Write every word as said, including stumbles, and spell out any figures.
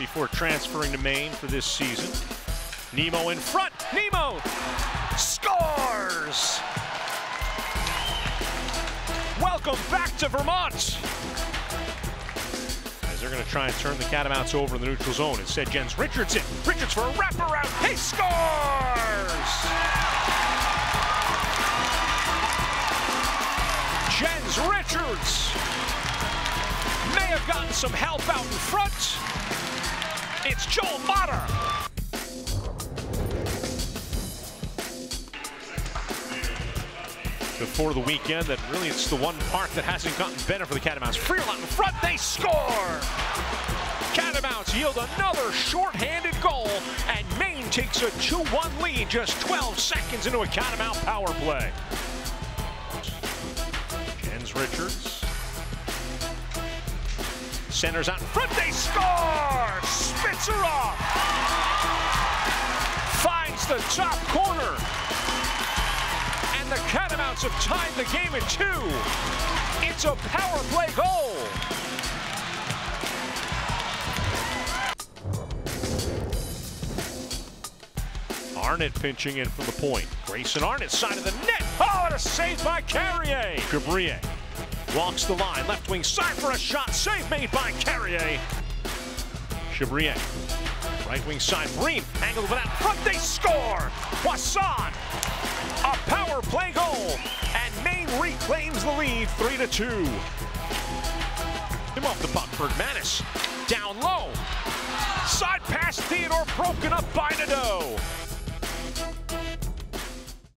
before transferring to Maine for this season. Nemo in front. Nemo scores! Welcome back to Vermont. As they're going to try and turn the Catamounts over in the neutral zone. Instead, Jens Richardson. Richards for a wraparound. He scores! Jens Richards may have gotten some help out in front. It's Joel Motter. Before the weekend, that really it's the one part that hasn't gotten better for the Catamounts. Freeland in front, they score! Catamounts yield another short-handed goal, and Maine takes a two one lead just twelve seconds into a Catamount power play. Jens Richards. Centers out in front, they score! Spitzer off! Finds the top corner. And the Catamounts have tied the game at two. It's a power play goal. Arnott pinching in from the point. Grayson Arnott, side of the net. Oh, and a save by Carrier. Gabriel walks the line, left wing side for a shot. Save made by Carrier. Gabriel, right wing side. Breen, angled it out front. They score. Poisson. A power play goal, and Maine reclaims the lead, three to two. Him off the puck, Bergmanis down low. Side pass, Theodore broken up by Nadeau.